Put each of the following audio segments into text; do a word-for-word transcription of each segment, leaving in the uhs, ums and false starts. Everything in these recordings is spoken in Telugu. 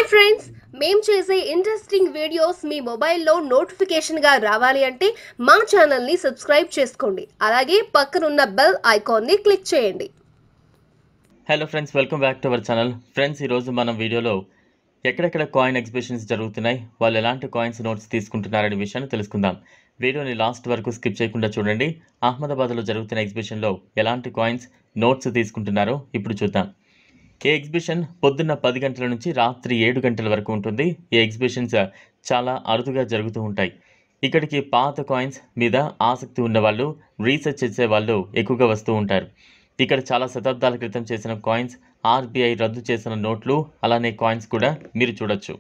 హాయ్ ఫ్రెండ్స్, మేము చేసే ఇంట్రెస్టింగ్ వీడియోస్ మీ మొబైల్లో నోటిఫికేషన్గా రావాలి అంటే మా ఛానల్ని సబ్స్క్రైబ్ చేసుకోండి. అలాగే పక్కనున్న బెల్ ఐకాన్ని క్లిక్ చేయండి. Hello friends, welcome back to our channel. Friends, ఈరోజు మనం వీడియోలో ఎక్కడెక్కడ కాయిన్ ఎగ్జిబిషన్స్ జరుగుతున్నాయి, వాళ్ళు ఎలాంటి కాయిన్స్ నోట్స్ తీసుకుంటున్నారనే విషయాన్ని తెలుసుకుందాం. వీడియోని లాస్ట్ వరకు స్కిప్ చేయకుండా చూడండి. అహ్మదాబాద్లో జరుగుతున్న ఎగ్జిబిషన్లో ఎలాంటి కాయిన్స్ నోట్స్ తీసుకుంటున్నారో ఇప్పుడు చూద్దాం. ఈ ఎగ్జిబిషన్ పొద్దున్న పది గంటల నుంచి రాత్రి ఏడు గంటల వరకు ఉంటుంది. ఈ ఎగ్జిబిషన్స్ చాలా అరుదుగా జరుగుతూ ఉంటాయి. ఇక్కడికి పాత కాయిన్స్ మీద ఆసక్తి ఉన్నవాళ్ళు, రీసెర్చ్ చేసే వాళ్ళు ఎక్కువగా వస్తూ ఉంటారు. ఇక్కడ చాలా శతాబ్దాల క్రితం చేసిన కాయిన్స్, ఆర్బీఐ రద్దు చేసిన నోట్లు, అలానే కాయిన్స్ కూడా మీరు చూడొచ్చు.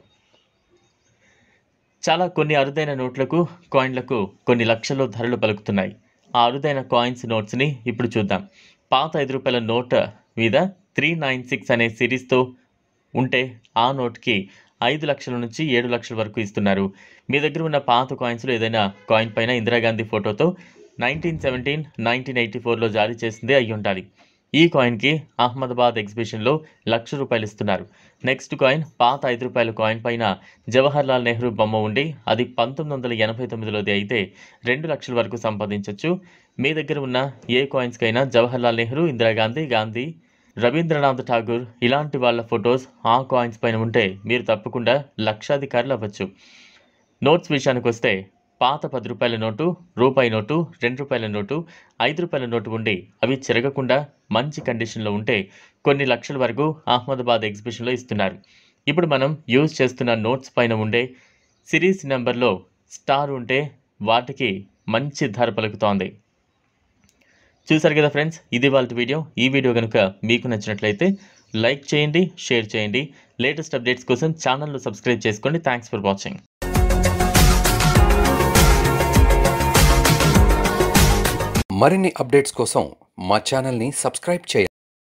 చాలా కొన్ని అరుదైన నోట్లకు, కాయిన్లకు కొన్ని లక్షల్లో ధరలు పలుకుతున్నాయి. ఆ అరుదైన కాయిన్స్ నోట్స్ని ఇప్పుడు చూద్దాం. పాత ఐదు రూపాయల నోట్ మీద త్రీ నైన్ సిక్స్ అనే సిరీస్తో ఉంటే ఆ నోట్కి ఐదు లక్షల నుంచి ఏడు లక్షల వరకు ఇస్తున్నారు. మీ దగ్గర ఉన్న పాత కాయిన్స్లో ఏదైనా కాయిన్ పైన ఇందిరాగాంధీ ఫోటోతో నైన్టీన్ సెవెంటీన్ నైన్టీన్ ఎయిటీ ఫోర్లో జారీ చేసిందే అయి ఉండాలి. ఈ కాయిన్కి అహ్మదాబాద్ ఎగ్జిబిషన్లో లక్ష రూపాయలు ఇస్తున్నారు. నెక్స్ట్ కాయిన్ పాత ఐదు రూపాయల కాయిన్ పైన జవహర్ లాల్ నెహ్రూ బొమ్మ ఉండి అది పంతొమ్మిది వందల ఎనభై తొమ్మిదిలోది అయితే రెండు లక్షల వరకు సంపాదించవచ్చు. మీ దగ్గర ఉన్న ఏ కాయిన్స్కైనా జవహర్ లాల్ నెహ్రూ, ఇందిరాగాంధీ, గాంధీ, రవీంద్రనాథ్ ఠాగూర్ ఇలాంటి వాళ్ళ ఫొటోస్ ఆ కాయిన్స్ పైన ఉంటే మీరు తప్పకుండా లక్షాధికారులు అవ్వచ్చు. నోట్స్ విషయానికి వస్తే పాత పది రూపాయల నోటు, రూపాయి నోటు, రెండు రూపాయల నోటు, ఐదు రూపాయల నోటు ఉండి అవి చెరగకుండా మంచి కండిషన్లో ఉంటే కొన్ని లక్షల వరకు అహ్మదాబాద్ ఎగ్జిబిషన్లో ఇస్తున్నారు. ఇప్పుడు మనం యూజ్ చేస్తున్న నోట్స్ పైన ఉండే సిరీస్ నెంబర్లో స్టార్ ఉంటే వాటికి మంచి ధర పలుకుతోంది. చూసారు కదా ఫ్రెండ్స్, ఇది వాళ్ళ వీడియో. ఈ వీడియో కనుక మీకు నచ్చినట్లయితే లైక్ చేయండి, షేర్ చేయండి. లేటెస్ట్ అప్డేట్స్ కోసం ఛానల్ను సబ్స్క్రైబ్ చేసుకోండి. Thanks for watching. మరిన్ని అప్డేట్స్ కోసం మా ఛానల్ని సబ్స్క్రైబ్ చేయండి.